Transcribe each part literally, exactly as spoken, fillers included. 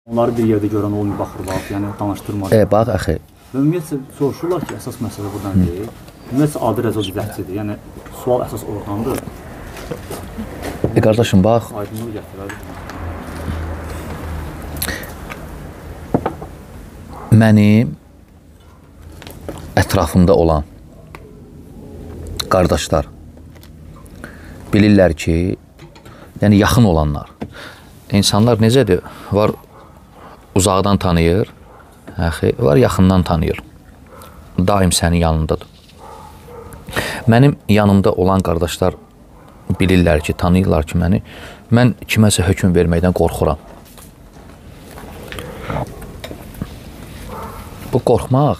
Onları bir yerdə görən olmuyor, baxır, bax, yəni danışdırmır. E, bax, axı. Ümumiyyətlə, soruşurlar ki, əsas məsələ buradan deyil. Ümumiyyətlə, adi rəzə düzəkçidir. Yəni, sual əsas oradandır. E, qardaşım, bax. Aydınlığı gətirər. Mənim ətrafımda olan qardaşlar bilirlər ki, yəni yaxın olanlar, insanlar necədir? Var uzaqdan tanıyır, əxi, var yaxından tanıyır. Daim sənin yanındadır. Mənim yanımda olan qardaşlar bilirlər ki, tanıyırlar ki, məni, mən kiməsə hökm verməkdən qorxuram. Bu qorxmaq,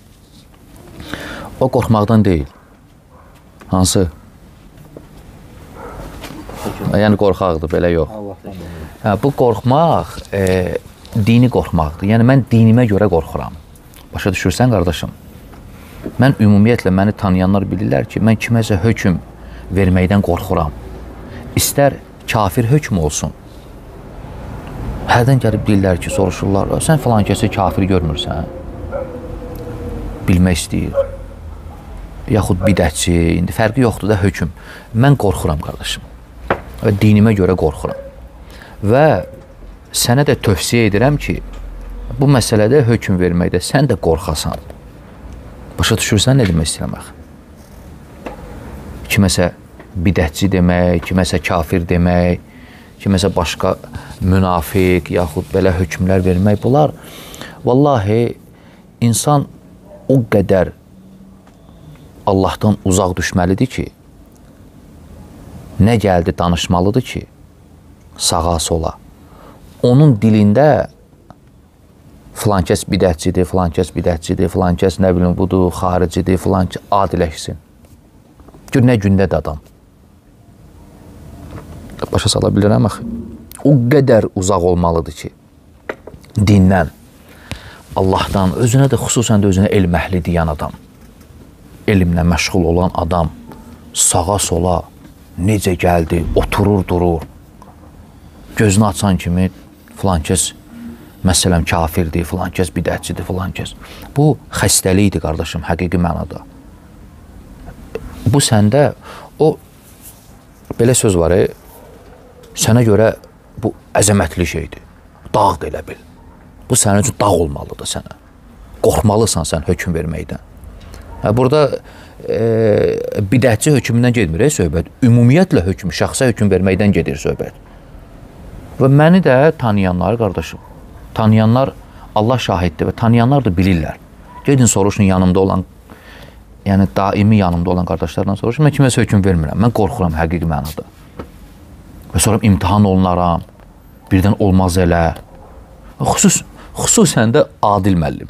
o qorxmaqdan deyil. Hansı? Yəni qorxaqdır, belə yox. Hə, bu qorxmaq, e, dini qorxmaqdır. Yəni mən dinimə görə qorxuram. Başa düşürsən, qardaşım? Mən ümumiyyətlə məni tanıyanlar bilirlər ki, mən kiməsə hökm verməkdən qorxuram. İstər kafir hökm olsun. Hərdən gəlib deyirlər ki, soruşurlar, sən falan kəsi kafir görmürsən? Bilmək istəyir. Yaxud bidətçi, indi fərqi yoxdur da hökm. Mən qorxuram, qardaşım. Və dinimə görə qorxuram. Və sənə də tövsiyə edirəm ki, bu məsələdə hökm verməkdə sən də qorxasan. Başa düşürsən, nə demək istəyirəm axı? Kiməsə bidətçi demək, kiməsə kafir demək, kiməsə başqa münafiq, yaxud belə hökmlər vermək, bunlar vallahi insan o qədər Allahdan uzaq düşməlidir ki, nə gəldi danışmalıdır ki, sağa sola. Onun dilində filan kəs bidətçidir, filan kəs bidətçidir, filan kəs nə bilim budur, xaricidir, filan kəs adiləşsin. Gör, nə gündədir adam. Başa sala bilirəm axı. O qədər uzaq olmalıdır ki, dindən, Allahdan, özünə də xüsusən də özünə elm əhli deyən adam, elmlə məşğul olan adam, sağa sola necə gəldi, oturur, durur. Gözünü açan kimi filan kəs, məsələn, kafirdir, filan kəs bidətçidir, filan kəs. Bu xəstəlikdir, qardaşım, həqiqi mənada. Bu səndə, o, belə söz var, e, sənə görə bu əzəmətli şeydir. Dağdır elə bil. Bu sənin üçün dağ olmalıdır sənə. Qorxmalısan sən hökm verməkdən. Hə, burada e, bidətçi hökmündən gedmir, e, söhbət. Ümumiyyətlə hökm, şəxsə hökm verməkdən gedir söhbət. Və məni də tanıyanlar, qardaşım, tanıyanlar Allah şahiddir və tanıyanlar da bilirlər. Gedin soruşun yanımda olan, yəni daimi yanımda olan qardaşlardan soruşun, mən kiməsə hökm vermirəm, mən qorxuram həqiqi mənada. Və sonra imtihan olunaram, birdən olmaz elə. Xüsus, xüsusən də Adil müəllim.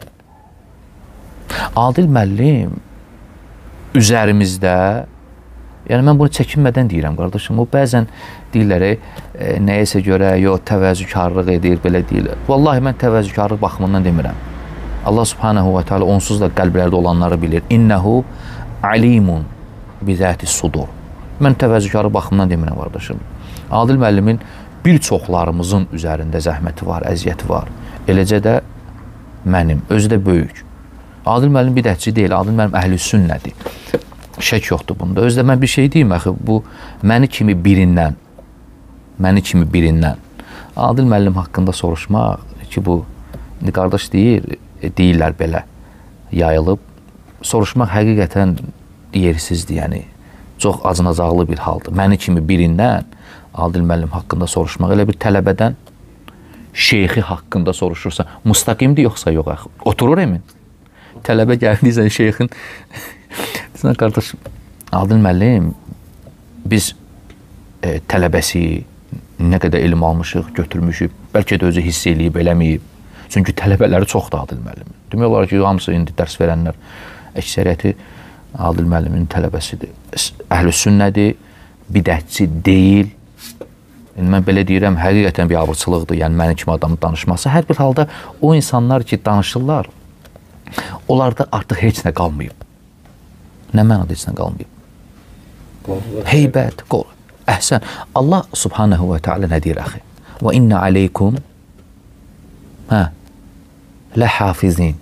Adil müəllim üzərimizdə, yəni mən bunu çəkinmədən deyirəm, qardaşım, o bəzən deyirlər, e, nəyəsə görə, yox, təvəzzükarlıq edir, belə deyirlər. Vallahi mən təvəzzükarlıq baxımından demirəm. Allah subhanahu wa ta'ala onsuz da qəlblərdə olanları bilir. İnnehu alimun bizəti sudur. Mən təvəzzükarlıq baxımından demirəm, qardaşım. Adil müəllimin bir çoxlarımızın üzərində zəhməti var, əziyyəti var. Eləcə də mənim, özü də böyük. Adil müəllim bidətçi deyil, Adil müəllim əhl-i sünnədir. Şək yoxdur bunda. Özdə mən bir şey deyim, əxi, bu məni kimi birindən, məni kimi birindən Adil müəllim haqqında soruşmaq ki, bu, qardaş deyir, deyirlər belə, yayılıb, soruşmaq həqiqətən yersizdir, yəni, çox acınacaqlı bir haldır. Məni kimi birindən Adil müəllim haqqında soruşmaq, elə bir tələbədən şeyxi haqqında soruşursa, müstaqimdir yoxsa yox, əxi, oturur emin. Tələbə gəldiysən şeyxin, deyirsən, qardaş, Adil müəllim, biz e, tələbəsi, nə qədər elm almışıq, götürmüşük, bəlkə də özü hiss eləyib, eləməyib. Çünki tələbələri çoxdur Adil müəllimin. Demək olar ki, hamısı indi dərs verənlər, əksəriyyəti Adil müəllimin tələbəsidir. Əhl-i sünnədir, bidətçi deyil. Yəni, mən belə deyirəm, həqiqətən bir abırçılıqdır, yəni mənim kimi adamın danışması. Hər bir halda o insanlar ki, danışırlar, onlarda artıq heç nə qalmayıb. Nə mənada heç nə qalmayıb? Heybət, qol, əhsən. Allah subhanahu və teala nə deyir, əxi? Və inna aleykum Hə. Ləhafizin.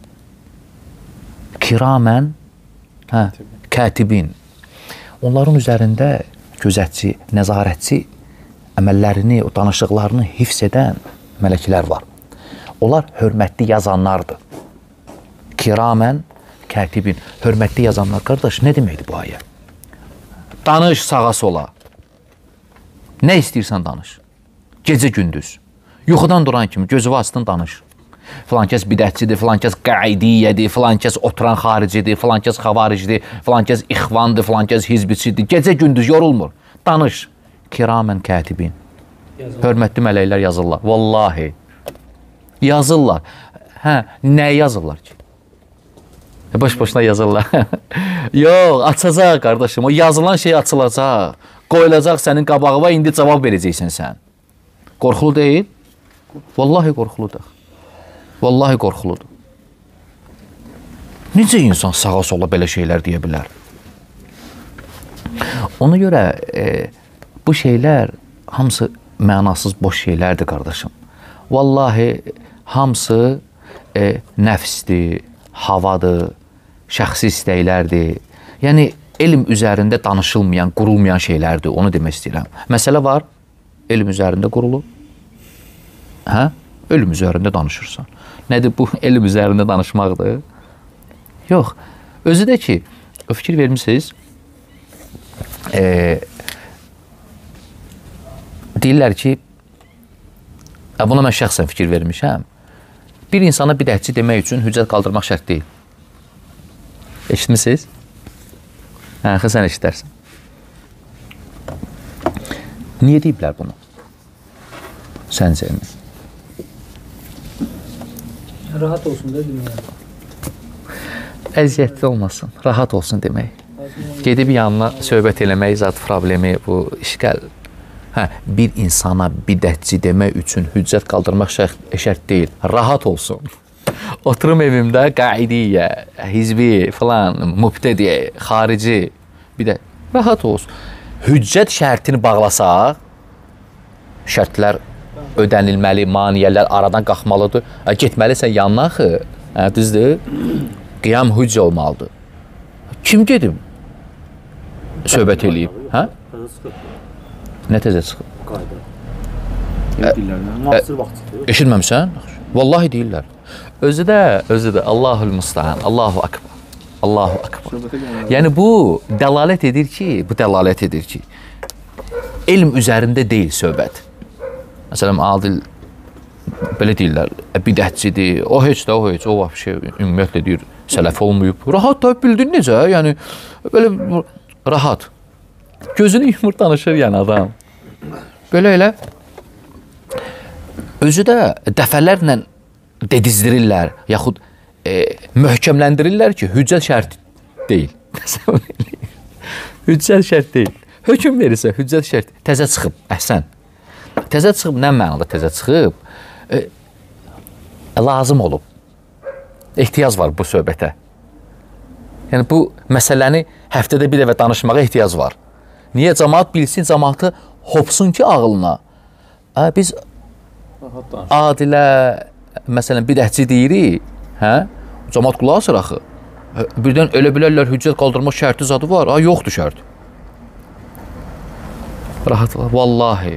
Kiramən, hə, kətibin. Onların üzərində gözətçi, nəzarətçi əməllərini, o danışıqlarını hifz edən mələklər var. Onlar hörmətli yazanlardır. Kiramən, kətibin. Hörmətli yazanlar. Qardaş, nə deməkdir bu ayə? Danış sağa sola. Nə istəyirsən danış. Gecə gündüz. Yuxudan duran kimi gözü vasitən danış. Filan kəs bidətçidir, filan kəs qaidiyyədir, filan kəs oturan xaricidir, filan kəs xavaricidir, filan kəs ixvandır, filan kəs hizbiçidir. Gecə gündüz yorulmur. Danış. Kiramən kətibin. Hörmətli mələklər yazırlar. Vallahi. Yazırlar. Hə, nə yazırlar ki? Boş-boşuna yazırlar. Yox, açacaq qardaşım. O yazılan şey açılacaq. Qoyulacaq sənin qabağına, indi cavab verəcəksən sən. Qorxulu deyil? Vallahi qorxuludur. Vallahi qorxuludur. Necə insan sağa sola belə şeylər deyə bilər? Ona görə e, bu şeylər hamısı mənasız boş şeylərdir qardaşım. Vallahi hamısı e, nəfsdir, havadır, şəxsi istəklərdir. Yəni elm üzərində danışılmayan, qurulmayan şeylərdir, onu demək istəyirəm. Məsələ var, elm üzərində qurulur. Hə? Elm üzərində danışırsan. Nədir bu elm üzərində danışmaqdır? Yox. Özü də ki, fikir vermişsiniz, e, deyirlər ki, buna mən şəxsən fikir vermişəm, bir insana bidətçi demək üçün hüccət qaldırmaq şərt deyil. Eşitmişsiniz? Hə, sən eşitərsən. Niyə deyiblər bunu? Səncə mi? Rahat olsun da demək. Əziyyətli olmasın, rahat olsun demək. Gedib yanına söhbət eləmək zat problemi, bu işgal. Hə, bir insana bidətçi demək üçün hüccət qaldırmaq şərt, şərt deyil. Rahat olsun. Oturum evimdə qaidiyyə, hizbi falan, mübtədi, xarici, bir də rahat olsun. Hüccət şərtini bağlasaq, şərtlər ödənilməli, maniyələr aradan qalxmalıdır. Getməlisən yanına axı, hə, düzdür? Qiyam hüccə olmalıdır. Kim gedib söhbət eləyib? Hə? Nə təzə çıxıb? Qayda. Deyirlər, müasir vaxt çıxır. Eşitməmsən? Vallahi deyirlər. Özü də, özü də Allahul Müstəhan, Allahu Akbar. Allahu Akbar. Yəni bu dəlalət edir ki, bu dəlalət edir ki, elm üzərində deyil söhbət. Məsələn, Adil belə deyirlər, bidətçidir, o heç də, o heç, o vəbşə, ümumiyyətlə deyir, sələf olmayıb. Rahat da bildin necə, yəni, belə rahat. Gözünü yumur danışır yəni adam. Belə elə. Özü də dəfələrlə dedizdirirlər, yaxud e, möhkəmləndirirlər ki, hüccət şərt deyil. Hüccət şərt deyil. Hökm verirsə, hüccət şərt təzə çıxıb, əhsən. Təzə çıxıb, nə mənada təzə çıxıb? E, lazım olub. Ehtiyac var bu söhbətə. Yəni, bu məsələni həftədə bir dəfə danışmağa ehtiyac var. Niyə? Cəmaat bilsin, cəmaatı hopsun ki, ağılına. Ə, biz Adilə, məsələn, bidətçi deyirik, hə? Cəmaat qulaq asır axı. Birdən elə bilərlər, hüccət qaldırma şərti zadı var. Ay, yoxdur şərt. Rahat var. Vallahi.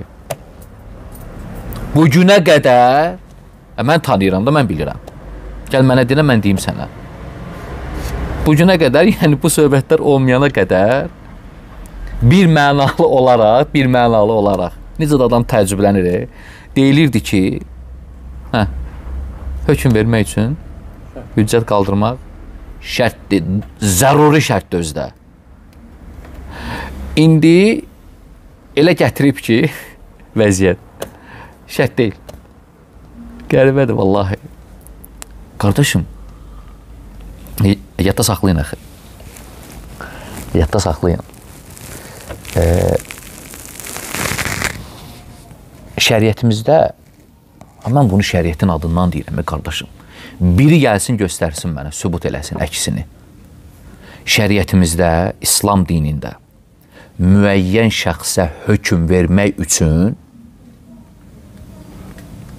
Bu günə qədər, mən tanıyıram da, mən bilirəm. Gəl mənə deyirəm, mən deyim sənə. Bu günə qədər, yəni bu söhbətlər olmayana qədər bir mənalı olaraq, bir mənalı olaraq, necə də adam təəccüblənir, deyilirdi ki, hə, hökm vermək üçün hüccət qaldırmaq şərtdir, zəruri şərtdir özdə. İndi elə gətirib ki, vəziyyət şərt deyil. Qəribədir, vallahi. Qardaşım, yadda saxlayın axı. Yadda saxlayın. E, şəriətimizdə, mən bunu şəriətin adından deyirəm, qardaşım. Biri gəlsin, göstərsin mənə, sübut eləsin əksini. Şəriətimizdə, İslam dinində müəyyən şəxsə hökm vermək üçün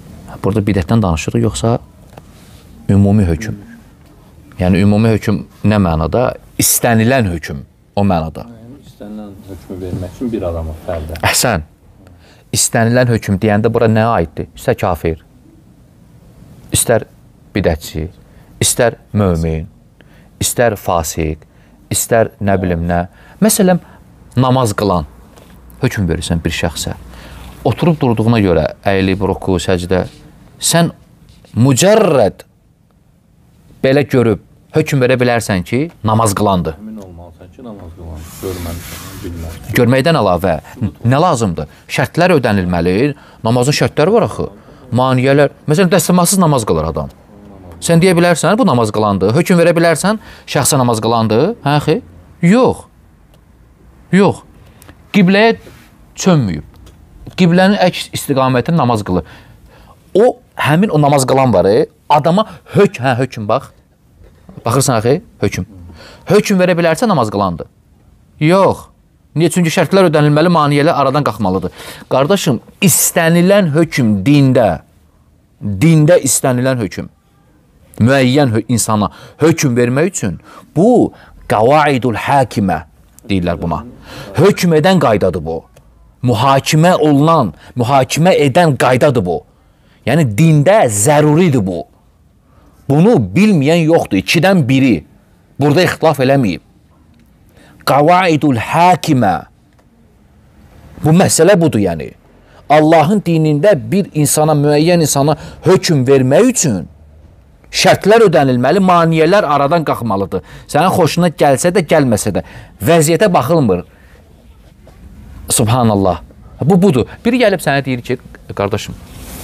Burada bidətdən danışırıq, yoxsa ümumi hökm? Yəni, ümumi hökm nə mənada? İstənilən hökm o mənada. Yəni, istənilən hökmü vermək üçün bir adama fərdə. Əhsən. İstənilən hökm deyəndə bura nə aiddir? İstər kafir, istər bidətçi, istər mömin, istər fasiq, istər nə bilim nə. Məsələn, namaz qılan hökm verirsən bir şəxsə. Oturub durduğuna görə əyilib, ruku, səcdə, sən mücərrəd belə görüb hökm verə bilərsən ki, namaz qılandır. Əmin olmalısan ki, namaz qılandır. Görməlisən, bilməlisən. Görməkdən əlavə nə lazımdır? Şərtlər ödənilməli. Namazın şərtləri var axı. Maniyələr. Məsələn, dəstəmazsız namaz qılır adam. Sən deyə bilərsən, bu namaz qılandır. Hökm verə bilərsən, şəxsə namaz qılandır. Hə, xi? Yox. Yox. Qibləyə çönməyib. Qiblənin əks istiqamətində namaz qılır. O, həmin o namaz qılan var, adama hök, hə, hökm bax. Baxırsan, axı, hökm. Hökm verə bilərsə namaz qılandır. Yox. Niyə? Çünki şərtlər ödənilməli, maniyələr aradan qalxmalıdır. Qardaşım, istənilən hökm dində, dində istənilən hökm, müəyyən hö insana hökm vermək üçün bu, qavaidul həkimə deyirlər buna. Hökm edən qaydadır bu. Mühakimə olunan, mühakimə edən qaydadır bu. Yəni, dində zəruridir bu. Bunu bilməyən yoxdur. İkidən biri. Burada ixtilaf eləməyib. Qavaidul həkimə. Bu məsələ budur, yəni. Allahın dinində bir insana, müəyyən insana hökm vermək üçün şərtlər ödənilməli, maniyələr aradan qalxmalıdır. Sənin xoşuna gəlsə də, gəlməsə də. Vəziyyətə baxılmır. Subhanallah. Bu budur. Biri gəlib sənə deyir ki, qardaşım,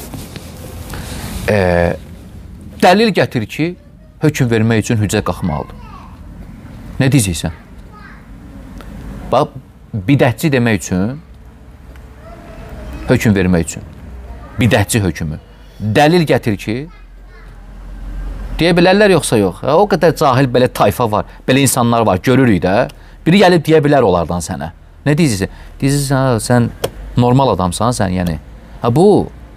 e, dəlil gətir ki, hökm vermək üçün hüccət qalxmalıdır. Nə deyəcəksən? Bax, bidətçi demək üçün, hökm vermək üçün, bidətçi hökmü. Dəlil gətir ki, deyə bilərlər yoxsa yox. O qədər cahil belə tayfa var, belə insanlar var, görürük də. Biri gəlib deyə bilər onlardan sənə. Nə deyəcəksən? Deyəcəksən, sən normal adamsan, sən yəni. Ha, bu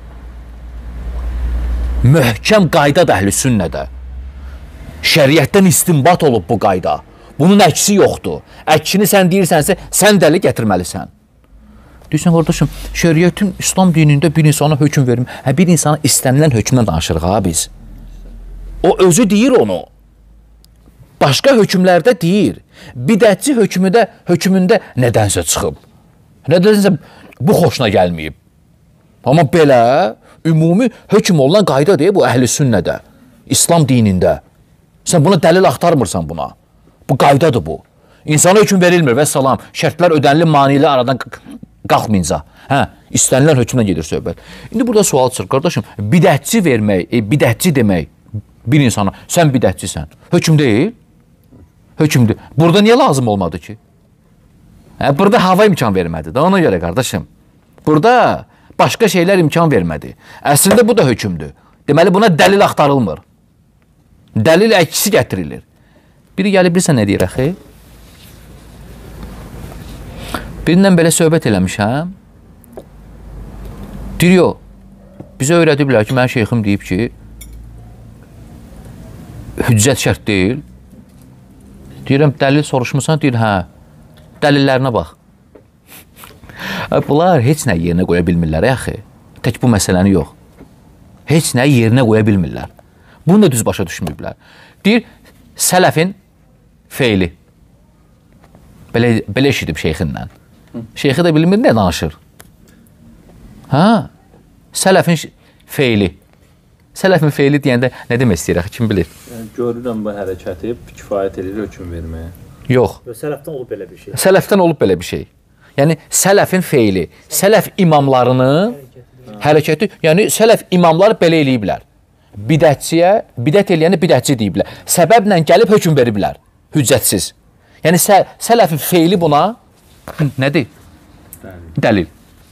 möhkəm qayda da əhl-i sünnədə. Şəriətdən istinbat olub bu qayda. Bunun əksi yoxdur. Əksini sən deyirsənsə, sən dəli gətirməlisən. Deyirsən, qardaşım, şəriətin İslam dinində bir insana hökm verim. Hə, bir insana istənilən hökmdən danışırıq, ha, biz. O özü deyir onu. Başqa hökmlərdə deyir. Bidətçi hökmündə, hökmündə nədənsə çıxıb. Nədənsə bu xoşuna gəlməyib. Amma belə ümumi hökm olunan qayda deyil bu əhl-i sünnədə, İslam dinində. Sən buna dəlil axtarmırsan buna. Bu qaydadır bu. İnsana hökm verilmir və salam, şərtlər ödənili, maniyələr aradan qalxmayınca. Hə, istənilən hökmdən gedir söhbət. İndi burada sual çıxır, qardaşım, bidətçi vermək, e, bidətçi demək bir insana, sən bidətçisən. Hökm deyil. Hökmdür. Burada niyə lazım olmadı ki? Hə, burada hava imkan vermədi də, ona görə qardaşım. Burada başqa şeylər imkan vermədi. Əslində bu da hökmdür. Deməli, buna dəlil axtarılmır. Dəlil əksi gətirilir. Biri gəlib bilirsən nə deyir, əxi? Birindən belə söhbət eləmişəm. Deyir, yox. Bizə öyrədiblər ki, mənim şeyxim deyib ki, hüccət şərt deyil. Deyirəm, dəlil soruşmuşsan, deyir, hə, dəlillərinə bax. Bunlar heç nə yerinə qoya bilmirlər, əxi. Tək bu məsələni yox. Heç nə yerinə qoya bilmirlər. Bunu da düz başa düşməyiblər. Deyir, sələfin feili. Belə, belə eşidib şeyxindən. Şeyxi də bilmir, nə danışır? Hə? Sələfin feili. Sələfin feili deyəndə nə demək istəyir, axı, kim bilir? Yəni, görürəm bu hərəkəti kifayət edir hökm verməyə. Yox. Sələfdən olub belə bir şey. Sələfdən olub belə bir şey. Yəni, sələfin feili, sələf imamlarının hərəkəti, yəni sələf imamları belə eləyiblər. Bidətçiyə, bidət eləyəni bidətçi deyiblər. Səbəblə gəlib hökm veriblər, hüccətsiz. Yəni, sə sələfin feili buna nədir? Dəlil.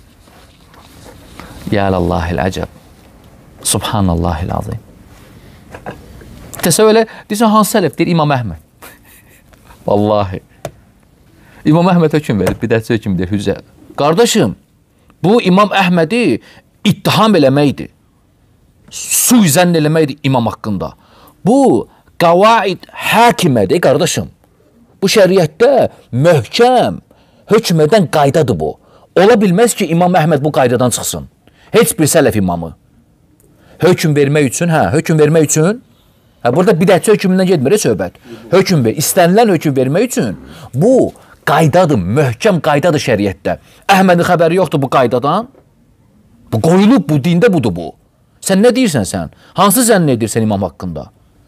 Yəlallahil əcəb. Subhanallahil azim. Təsəvvür elə, deyirsən, hansı sələf? Deyir, İmam Əhməd. Vallahi. İmam Əhməd hökm verir, bidətçi hökm deyir, hüccət. Qardaşım, bu İmam Əhmədi ittiham eləməkdir. suizən eləməkdir imam haqqında. Bu qavaid hakimədir qardaşım. Bu şəriətdə möhkəm hökm edən qaydadır bu. Ola bilməz ki, İmam Əhməd bu qaydadan çıxsın. Heç bir sələf imamı. Hökm vermək üçün, hə, hökm vermək üçün, hə, burada bidətçi hökmündən getmir, söhbət. Hökm ver, istənilən hökm vermək üçün bu qaydadır, möhkəm qaydadır şəriətdə. Əhmədin xəbəri yoxdur bu qaydadan. Bu qoyulub, bu dində budur bu. Sən nə deyirsən sən? Hansı zənn edirsən imam haqqında?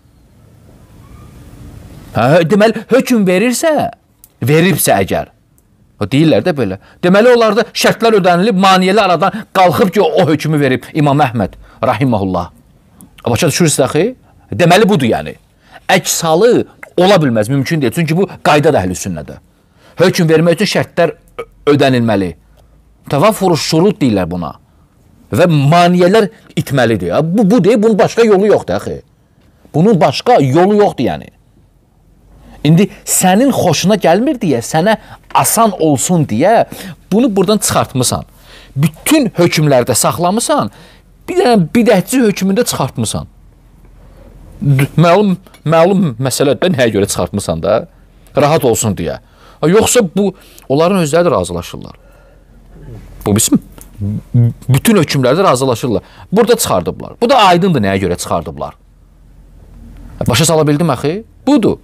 Hə, deməli, hökm verirsə, veribsə əgər, o deyirlər də belə. Deməli, onlarda şərtlər ödənilib, maniyələr aradan qalxıb ki, o hökmü verib İmam Əhməd, rahiməhullah. Başa düşürsünüz axı? Deməli, budur yəni. Əksalı ola bilməz, mümkün deyil. Çünki bu qayda da əhl-i sünnədə. Hökm vermək üçün şərtlər ödənilməli. Təvəffuru şurut deyirlər buna. Və maniyələr itməlidir. Bu, bu deyil, bunun başqa yolu yoxdur, axı. Bunun başqa yolu yoxdur, yəni. İndi sənin xoşuna gəlmir deyə, sənə asan olsun deyə bunu buradan çıxartmısan. Bütün hökmlərdə saxlamısan, bir dənə bidətçi hökmündə çıxartmısan. Məlum, məlum məsələdə nəyə görə çıxartmısan da? Rahat olsun deyə. Yoxsa bu, onların özləri də razılaşırlar. Bu bizim bütün hökmlərdə razılaşırlar. Burada çıxardıblar. Bu da aydındır nəyə görə çıxardıblar. Başa sala bildim axı? Budur.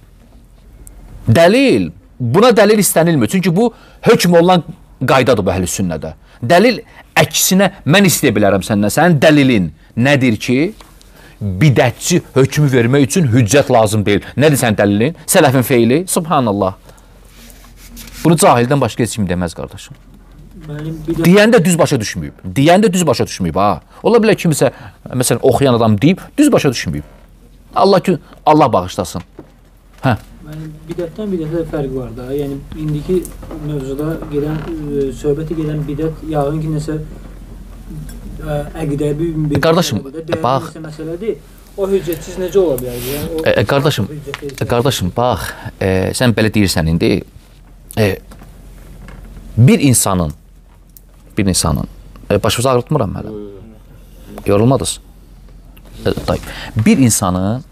Dəlil, buna dəlil istənilmir. Çünki bu hökm olunan qaydadır bu əhl-i sünnədə. Dəlil əksinə mən istəyə bilərəm səndən. Sənin dəlilin nədir ki, bidətçi hökmü vermək üçün hüccət lazım deyil. Nədir sənin dəlilin? Sələfin feili? Subhanallah. Bunu cahildən başqa heç kim deməz, qardaşım. Deyən də düz başa düşməyib. Deyən də düz başa düşməyib, ha. Ola bilər kimisə, məsələn, oxuyan adam deyib, düz başa düşməyib. Allah ki, Allah bağışlasın. Hə. Yəni, bidətdən bidətə fərq var da. Yəni, indiki mövzuda gedən, e, söhbəti gedən bidət, yağın ki, nəsə ə, əqidəbi bir qardaşım, məsələdir, bax, məsələdir. O hüccətsiz necə ola bilər? Yəni, o, e, qardaşım, e, qardaşım, bax, e, sən belə deyirsən indi, e, bir insanın, bir insanın, e, başımızı ağrıtmıram mənə, yorulmadınız. E, bir insanın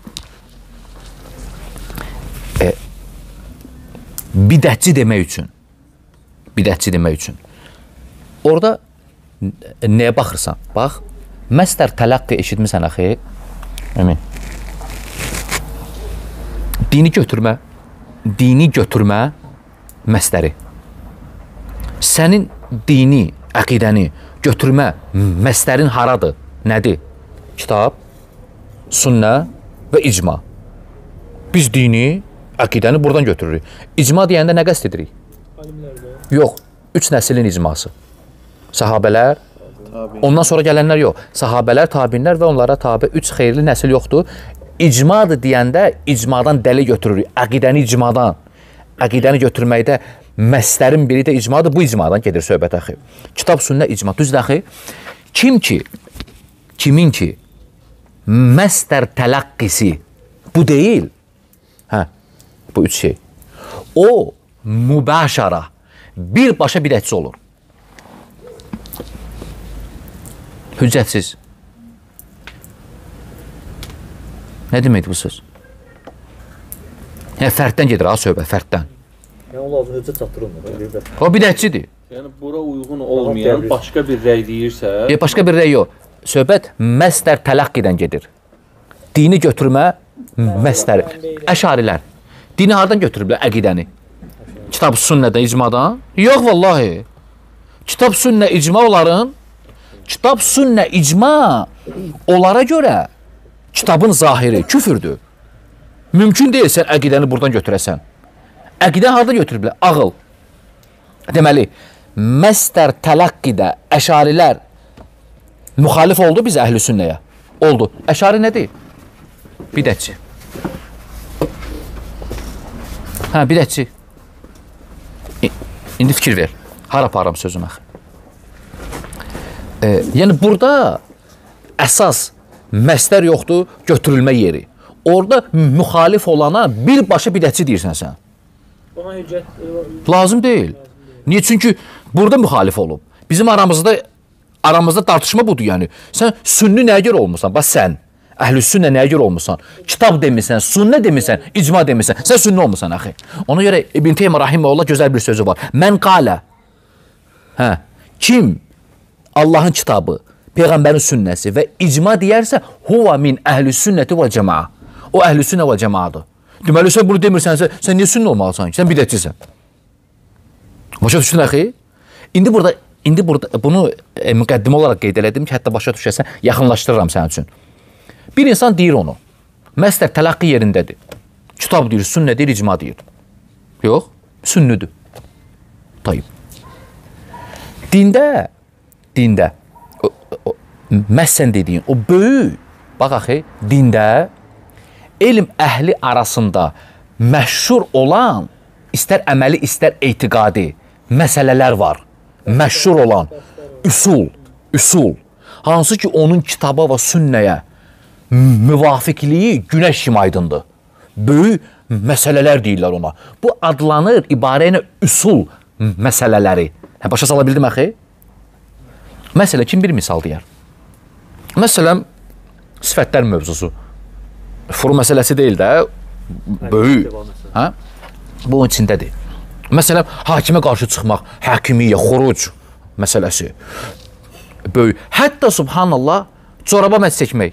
e, bidətçi demək üçün, bidətçi demək üçün, orada nəyə baxırsan? Bax, məstər tələqqi eşitmirsən axı, əmin. Dini götürmə, dini götürmə məstəri. Sənin dini, əqidəni götürmə məstərin haradır? Nədir? Kitab, sünnə və icma. Biz dini, əqidəni buradan götürürük. İcma deyəndə nə qəst edirik? Yox, üç nəslin icması. Sahabələr, ondan sonra gələnlər yox. Sahabələr, tabinlər və onlara tabi üç xeyirli nəsil yoxdur. İcmadır deyəndə icmadan dəli götürürük. Əqidəni icmadan. Əqidəni götürməkdə məslərin biri də icmadır. Bu icmadan gedir söhbət axı. Kitab, sünnə, icma. Düzdür axı? Kim ki, kimin ki, məstər tələqqisi bu deyil. Hə, bu üç şey. O, mübəşara, birbaşa bidətçi olur. Hüccətsiz. Nə deməkdir bu söz? Yəni, fərddən gedir, ha, söhbət, fərddən. Yəni, o lazım hüccət çatdırılmır. O bidətçidir. Yəni, bura uyğun olmayan başqa bir rəy deyirsə... E, başqa bir rəy yox. Söhbət məstər təlaqqidən gedir. Dini götürmə məstəri. Əşarilər. Dini hardan götürüblər? Əqidəni. Kitab, sünnədən, icmadan? Yox, vallahi. Kitab, sünnə, icma onların, kitab, sünnə, icma onlara görə kitabın zahiri küfürdür. Mümkün deyil sən əqidəni buradan götürəsən. Əqidən harada götürüblər? Ağıl. Deməli, məstər təlaqqidə əşarilər müxalif oldu biz əhl-i sünnəyə. Oldu. Əşari nədir? Bidətçi. Hə, bidətçi. İndi fikir ver. Hara aparam sözüm axı? E, yəni, burada əsas məstər yoxdur, götürülmə yeri. Orada müxalif olana birbaşa bidətçi deyirsən sən. Ona hüccət... Lazım deyil. Niyə? Çünki burada müxalif olub. Bizim aramızda Aramızda tartışma budur yəni. Sən sünni nəyə görə olmusan? Bax sən, əhl-i sünnə nəyə görə olmusan? Kitab demirsən, sünnə demirsən, icma demirsən. Sən sünni olmusan axı. Ona görə İbn Teymiyyə rahimehullah gözəl bir sözü var. Mən qalə. Hə, kim Allahın kitabı, Peyğəmbərin sünnəsi və icma deyərsə, huva min əhl-i sünnəti və cəmaa. O əhl-i sünnə və cəmaadır. Deməli, sən bunu demirsənsə, sən niyə sünnə olmalısan ki? Sən bidətçisən. Başa düşdün axı? İndi burada İndi burada bunu e, müqəddimə olaraq qeyd elədim ki, hətta başa düşəsən, yaxınlaşdırıram sənin üçün. Bir insan deyir onu. Məsdər tələqqi yerindədir. Kitab deyir, sünnə deyir, icma deyir. Yox, sünnüdür. Tayyib. Dində, dində, o, o, məsələn dediyin, o böyük, bax axı, dində elm əhli arasında məşhur olan, istər əməli, istər etiqadi məsələlər var. Məşhur olan üsul, üsul, hansı ki onun kitaba və sünnəyə müvafiqliyi günəş kimi aydındır. Böyük məsələlər deyirlər ona. Bu adlanır ibarə ilə üsul məsələləri. Hə, başa sala bildim əxi? Məsələ kim bir misal deyər? Məsələn, sifətlər mövzusu. Furu məsələsi deyil də, böyük. Hə? Bu onun içindədir. Məsələn, hakimə qarşı çıxmaq, həkimiyyə, xuruc məsələsi. Böyük. Hətta subhanallah, coraba məs çəkmək.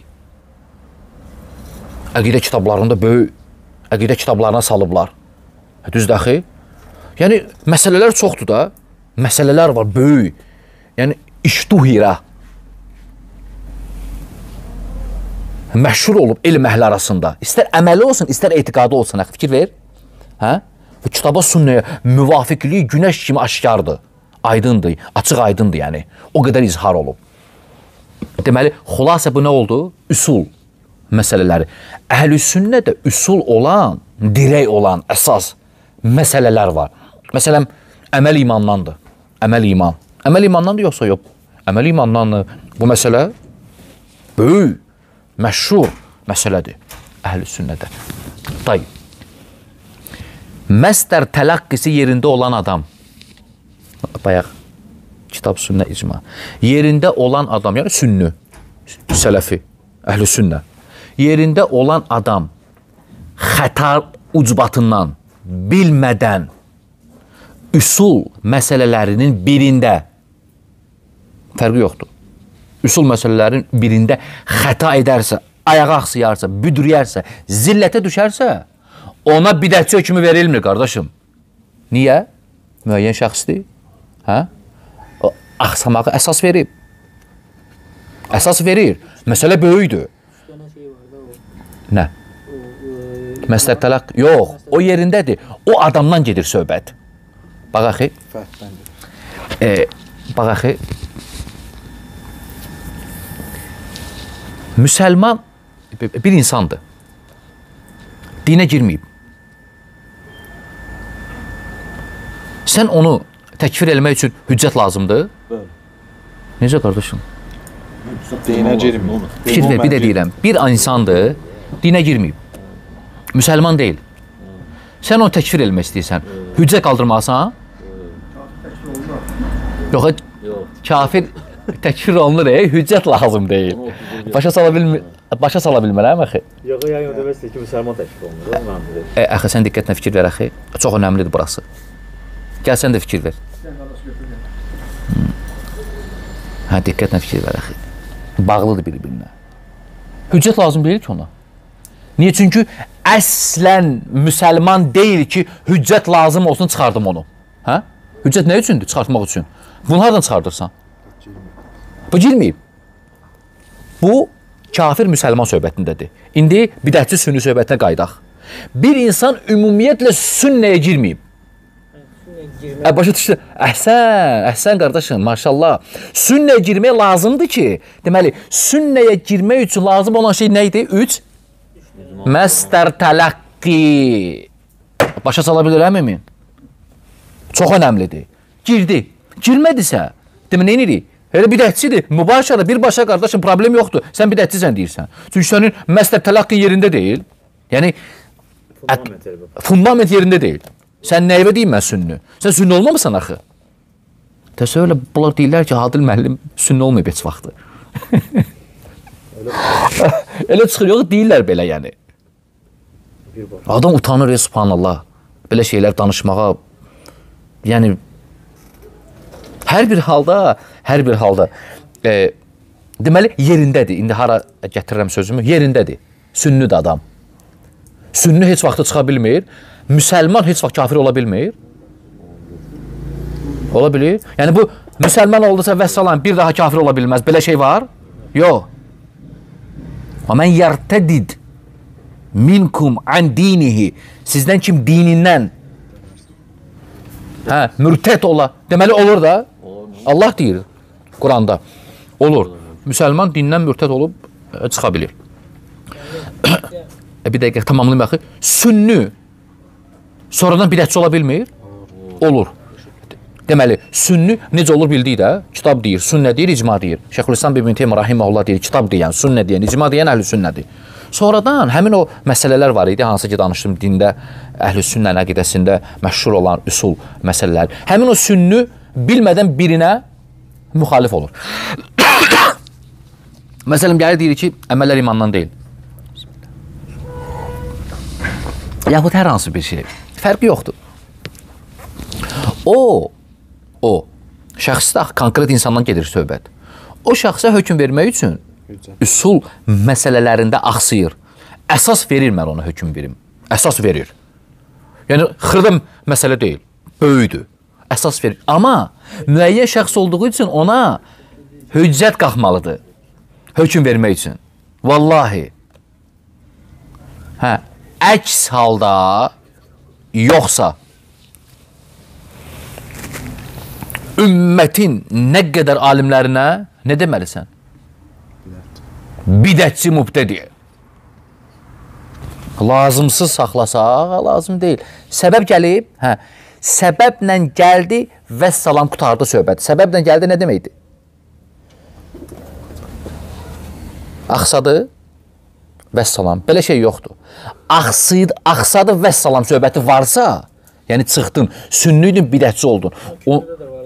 Əqidə kitablarında böyük, əqidə kitablarına salıblar. Düzdür axı? Yəni, məsələlər çoxdur da, məsələlər var, böyük. Yəni, iştuhirə. Məşhur olub elm əhli arasında. İstər əməli olsun, istər etiqadı olsun. Fikir ver. Hə? Bu kitaba sünnəyə müvafiqliyi günəş kimi aşkardır. Aydındır, açıq aydındır yəni. O qədər izhar olub. Deməli, xülasə bu nə oldu? Üsul məsələləri. Əhl-i sünnədə üsul olan, dirək olan, əsas məsələlər var. Məsələn, əməl imandandır. Əməl iman. Əməl imandandır yoxsa yox? Əməl imandandır. Bu məsələ böyük, məşhur məsələdir əhl-i sünnədə. Tayyib. Məsdər tələqqisi yerində olan adam, bayaq, kitab, sünnə, icma, yerində olan adam, yəni sünnü, sələfi, əhl-i sünnə, yerində olan adam xətar ucbatından, bilmədən, üsul məsələlərinin birində, fərqi yoxdur, üsul məsələlərinin birində xəta edərsə, ayağa axsıyarsa, büdürəyərsə, zillətə düşərsə, ona bidətçi hökmü verilmir, qardaşım. Niyə? Müəyyən şəxsdir. Hə? O, axsamağı əsas verib. Əsas verir. Məsələ böyükdür. Nə? Məsələ tələq? Yox, o yerindədir. O adamdan gedir söhbət. Bax axı. E, bax axı. Müsəlman bir insandır. Dinə girməyib. Sən onu təkfir eləmək üçün hüccət lazımdır? Bəli. Necə qardaşım? Dinə girməyib. Fikir ver, bir də deyirəm. Bir insandır, dinə girməyib. Müsəlman deyil. Sən onu təkfir eləmək istəyirsən. Hüccət qaldırmalısan? Yox, kafir təkfir olunur, hüccət lazım deyil. Başa sala bilmir. Başa sala bilmərəm, əxi? Yox, yəni o demək ki, müsəlman təkfir olunur, o mənimdir. E, əxi, sən diqqətlə fikir ver, əxi. Çox önəmlidir burası. Gəl, sən də fikir ver. Hmm. Hə, diqqətlə fikir ver, əxi. Bağlıdır bir-birinə. Hüccət lazım deyil ki ona. Niyə? Çünki əslən müsəlman deyil ki, hüccət lazım olsun, çıxardım onu. Hə? Hüccət nə üçündür? Çıxartmaq üçün. Bunu hardan çıxardırsan? Bu girməyib. Bu, kafir müsəlman söhbətindədir. İndi bidətçi sünni söhbətinə qaydaq. Bir insan ümumiyyətlə sünnəyə girməyib. Ə, başa düşdü. Əhsən, əhsən qardaşım, maşallah. Sünnəyə girmək lazımdır ki, deməli, sünnəyə girmək üçün lazım olan şey nə idi? Üç. Məsdər tələqqi. Başa sala bilirəm emin? Çox önəmlidir. Girdi. Girmədisə, demə, nə edirik? Elə bidətçidir, mübaşara, birbaşa qardaşım, problem yoxdur. Sən bidətçisən deyirsən. Çünki sənin məsdər tələqqin yerində deyil. Yəni, fundament yerində deyil. Sən nəyvə deyim mən sünnü? Sən sünnü olmamısan axı. Təsəvvürlə bunlar deyirlər ki, Adil müəllim sünni olmayıb heç vaxtı. Elə çıxır, yox, deyirlər belə yəni. Adam utanır, ya, subhanallah. Belə şeylər danışmağa. Yəni, hər bir halda, hər bir halda, e, deməli, yerindədir. İndi hara gətirirəm sözümü? Yerindədir. Sünnidir adam. Sünni heç vaxtı çıxa bilmir. Müsəlman heç vaxt kafir ola bilmir. Ola bilir. Yəni, bu, müsəlman oldusa vəssalam, bir daha kafir ola bilməz. Belə şey var? Yox. Mən yərtədid minkum an dinihi. Sizdən kim dinindən hə, mürtəd ola. Deməli, olur da. Allah deyir Quranda. Olur. Müsəlman dindən mürtəd olub e, çıxa bilir. e, bir dəqiqə tamamlayım axı. Sünni sonradan bidətçi ola bilmir? Olur. Deməli, sünni necə olur bildik də, kitab deyir, sünnə deyir, icma deyir. Şeyxülislam İbn Teymiyyə rahimehullah deyir, kitab deyən, sünnə deyən, icma deyən əhl-i sünnədir. Sonradan həmin o məsələlər var idi, hansı ki danışdım dində, əhl-i sünnə əqidəsində məşhur olan üsul məsələlər. Həmin o sünni bilmədən birinə müxalif olur. Məsələn, gəlir deyir ki, əməllər imandan deyil. Yaxud hər hansı bir şey. Fərqi yoxdur. O, o, şəxsdə konkret insandan gedir söhbət. O şəxsə hökm vermək üçün üsul məsələlərində axsıyır. Əsas verir mən ona hökm verim. Əsas verir. Yəni, xırda məsələ deyil, böyüdür. Əsas verir. Amma müəyyən şəxs olduğu üçün ona hüccət qalxmalıdır. Hökm vermək üçün. Vallahi. Hə, əks halda yoxsa ümmətin nə qədər alimlərinə nə deməlisən? Bidətçi mübtədi. Lazımsız saxlasaq, lazım deyil. Səbəb gəlib, hə, səbəblə gəldi və salam qutardı söhbət. Səbəblə gəldi nə deməkdir? Axsadı və salam. Belə şey yoxdur. Axsıydı, axsadı və salam söhbəti varsa, yəni çıxdın, sünniydin, bidətçi oldun. O,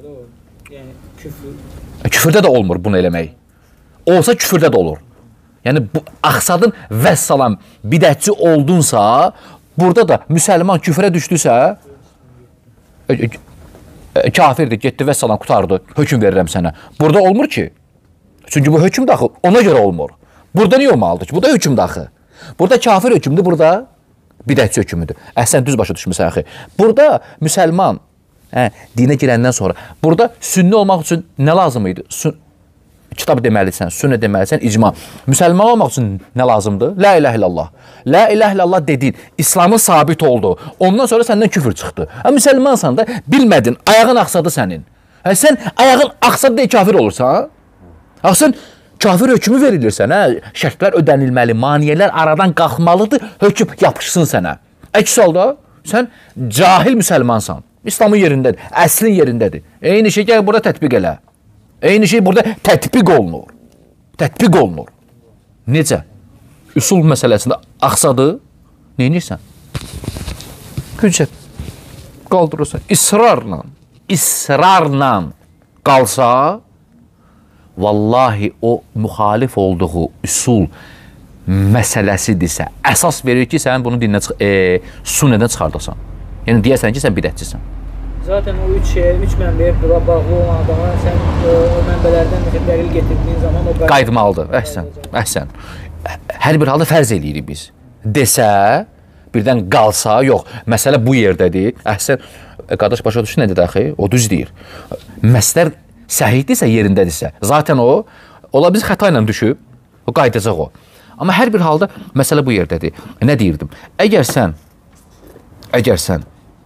küfürdə də olmur bunu eləmək. Olsa küfürdə də olur. Yəni, bu, axsadın və salam bidətçi oldunsa, burada da müsəlman küfrə düşdüsə, e, e, kafirdir, getdi və salam qutardı, hökm verirəm sənə. Burada olmur ki. Çünki bu hökm daxı ona görə olmur. Burada niyə olmalıdır ki? Bu da hökm daxı. Burada kafir hökmdür, burada bidətçi hökmüdür. Əhsən, düz başa düşmüsən axı. Burada müsəlman hə, dinə girəndən sonra, burada sünni olmaq üçün nə lazım idi? Sün kitab deməlisən, sünnə deməlisən, icma. Müsəlman olmaq üçün nə lazımdır? La ilahe illallah. La ilahe illallah dedin, İslamın sabit oldu. Ondan sonra səndən küfür çıxdı. Hə, müsəlmansan da bilmədin, ayağın axsadı sənin. Hə, sən ayağın axsadı deyə kafir olursan. Hə, sən kafir hökmü verilirsən, hə? Şərtlər ödənilməli, maniyələr aradan qalxmalıdır, hökm yapışsın sənə. Əks halda sən cahil müsəlmansan. İslamın yerindədir, əslin yerindədir. Eyni şey gəl burada tətbiq elə. Eyni şey burada tətbiq olunur. Tətbiq olunur. Necə? Üsul məsələsində axsadı, neynirsən? Hüccət qaldırırsan. İsrarla, israrla qalsa, vallahi o müxalif olduğu üsul məsələsidirsə, əsas verir ki, sən bunu dindən çıx e, sünnədən çıxardasan. Yəni deyəsən ki, sən bidətçisən. Zaten o üç şeye, üç mənbəyə bağlı olan adama sən o, o mənbələrdən məsələn dəlil getirdiyin zaman o qayıtmalıdır. Əhsən, əhsən. Hər bir halda fərz eləyirik biz. Desə, birdən qalsa, yox, məsələ bu yerdədir. Əhsən, qardaş başa düşün nə dedi axı? O düz deyir. Məsələr səhihdirsə, yerindədirsə, zaten o, ola biz xəta ilə düşüb, o qayıdacaq o. Amma hər bir halda məsələ bu yerdədir. Nə deyirdim? Əgər sən, əgər sən,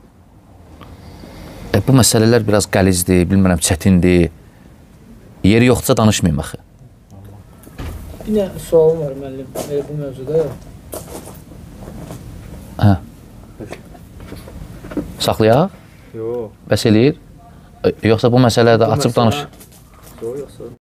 e, bu məsələlər biraz qəlizdir, bilmirəm, çətindir, yeri yoxdursa danışmayayım axı. Bir də sualım var müəllim, e, bu mövzuda. Hə. Saxlayaq? Yox. Bəs eləyir? Yoxsa bu məsələdə açıb danış.